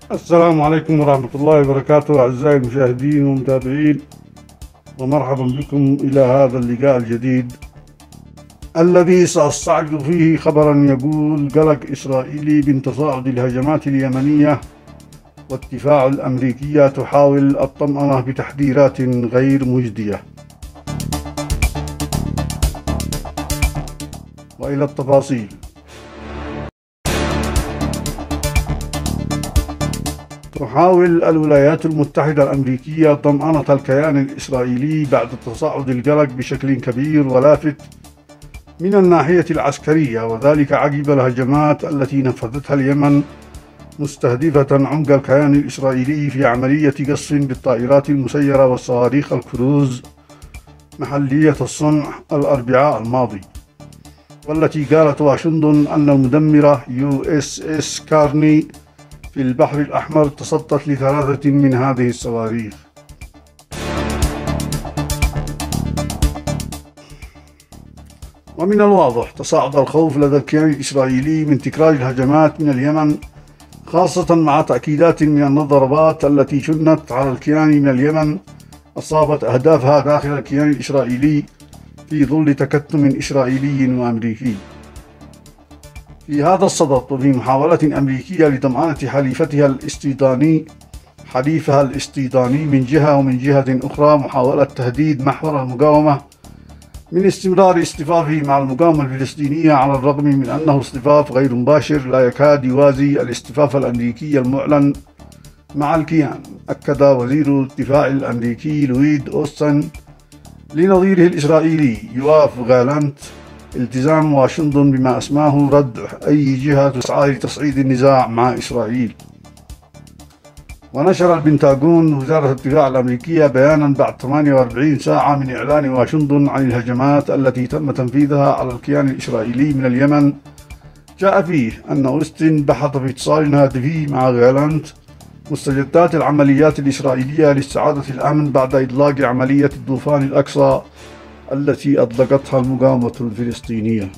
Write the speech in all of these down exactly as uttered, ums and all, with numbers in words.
السلام عليكم ورحمة الله وبركاته أعزائي المشاهدين والمتابعين، ومرحبا بكم إلى هذا اللقاء الجديد الذي سأستعرض فيه خبرا يقول قلق إسرائيلي من تصاعد الهجمات اليمنية، والدفاع الأمريكية تحاول الطمأنة بتحذيرات غير مجدية. وإلى التفاصيل. تحاول الولايات المتحدة الأمريكية طمأنة الكيان الإسرائيلي بعد تصاعد القلق بشكل كبير ولافت من الناحية العسكرية، وذلك عقب الهجمات التي نفذتها اليمن مستهدفة عمق الكيان الإسرائيلي في عملية قصف بالطائرات المسيرة والصواريخ الكروز محلية الصنع الأربعاء الماضي، والتي قالت واشنطن أن المدمرة يو إس إس كارني في البحر الأحمر تصدت لثلاثة من هذه الصواريخ. ومن الواضح تصاعد الخوف لدى الكيان الإسرائيلي من تكرار الهجمات من اليمن، خاصة مع تأكيدات من أن الضربات التي شنت على الكيان من اليمن أصابت أهدافها داخل الكيان الإسرائيلي في ظل تكتم إسرائيلي وأمريكي. في هذا الصدد، وفي محاولة أمريكية لطمأنة حليفتها الاستيطاني حليفها الاستيطاني من جهة، ومن جهة أخرى محاولة تهديد محور المقاومة من استمرار اصطفافه مع المقاومة الفلسطينية، على الرغم من أنه اصطفاف غير مباشر لا يكاد يوازي الاصطفاف الأمريكي المعلن مع الكيان. أكد وزير الدفاع الأمريكي لويد أوستن لنظيره الإسرائيلي يواف غالانت التزام واشنطن بما أسماه رد أي جهة تسعى لتصعيد النزاع مع إسرائيل. ونشر البنتاغون وزارة الدفاع الأمريكية بيانا بعد ثمانية وأربعين ساعة من إعلان واشنطن عن الهجمات التي تم تنفيذها على الكيان الإسرائيلي من اليمن، جاء فيه أن أوستن بحث في اتصال هاتفي مع غالانت مستجدات العمليات الإسرائيلية لاستعادة الأمن بعد إطلاق عملية الطوفان الأقصى التي أطلقتها المقاومة الفلسطينية.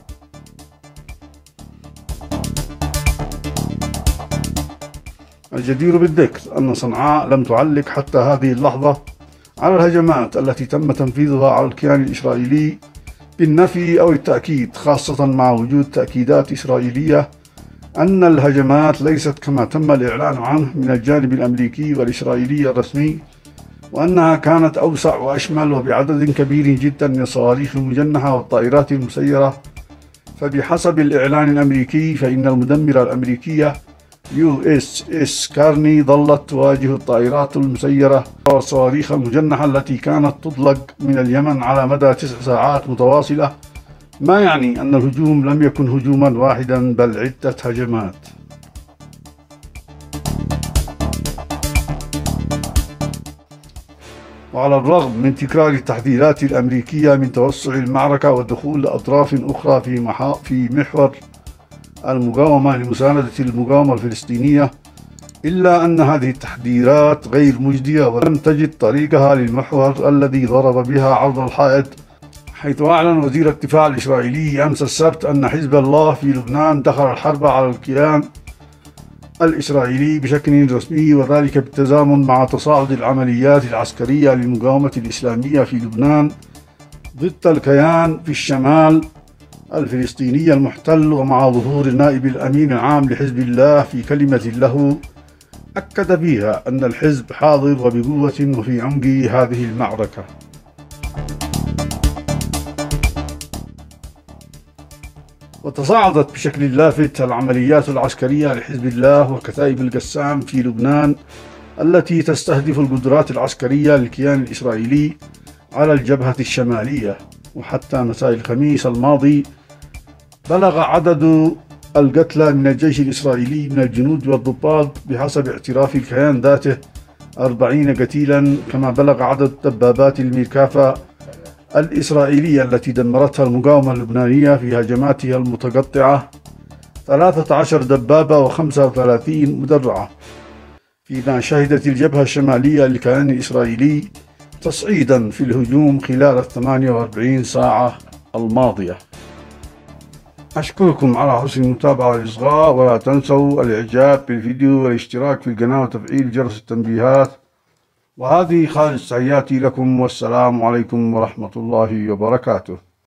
الجدير بالذكر أن صنعاء لم تعلق حتى هذه اللحظة على الهجمات التي تم تنفيذها على الكيان الإسرائيلي بالنفي أو التأكيد، خاصة مع وجود تأكيدات إسرائيلية أن الهجمات ليست كما تم الإعلان عنه من الجانب الأمريكي والإسرائيلي الرسمي، وأنها كانت أوسع وأشمل وبعدد كبير جدا من الصواريخ المجنحة والطائرات المسيرة. فبحسب الإعلان الأمريكي، فإن المدمرة الأمريكية يو إس إس كارني ظلت تواجه الطائرات المسيرة والصواريخ المجنحة التي كانت تطلق من اليمن على مدى تسع ساعات متواصلة، ما يعني أن الهجوم لم يكن هجوما واحدا بل عدة هجمات. وعلى الرغم من تكرار التحذيرات الأمريكية من توسع المعركة ودخول أطراف أخرى في, محا... في محور المقاومة لمساندة المقاومة الفلسطينية، إلا أن هذه التحذيرات غير مجدية ولم تجد طريقها للمحور الذي ضرب بها عرض الحائط، حيث أعلن وزير الدفاع الإسرائيلي أمس السبت أن حزب الله في لبنان دخل الحرب على الكيان الإسرائيلي بشكل رسمي، وذلك بالتزامن مع تصاعد العمليات العسكرية للمقاومة الإسلامية في لبنان ضد الكيان في الشمال الفلسطيني المحتل، ومع ظهور النائب الأمين العام لحزب الله في كلمة له أكد فيها أن الحزب حاضر وبقوة وفي عمق هذه المعركة. وتصاعدت بشكل لافت العمليات العسكرية لحزب الله وكتائب القسام في لبنان التي تستهدف القدرات العسكرية للكيان الإسرائيلي على الجبهة الشمالية. وحتى مساء الخميس الماضي بلغ عدد القتلى من الجيش الإسرائيلي من الجنود والضباط بحسب اعتراف الكيان ذاته أربعين قتيلا، كما بلغ عدد دبابات الميركافا الإسرائيلية التي دمرتها المقاومة اللبنانية في هجماتها المتقطعة ثلاثة عشر دبابة وخمسة وثلاثين مدرعة، فيما شهدت الجبهة الشمالية للكيان الإسرائيلي تصعيدا في الهجوم خلال الثمانية وأربعين ساعة الماضية. أشكركم على حسن المتابعة والإصغاء، ولا تنسوا الإعجاب بالفيديو والاشتراك في القناة وتفعيل جرس التنبيهات. وهذه خالص تحياتي لكم، والسلام عليكم ورحمة الله وبركاته.